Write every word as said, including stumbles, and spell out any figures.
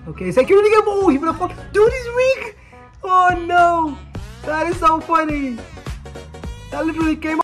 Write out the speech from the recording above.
Okay, security game. Oh, he would have fought. Dude, he's weak. Oh no. That is so funny. That literally came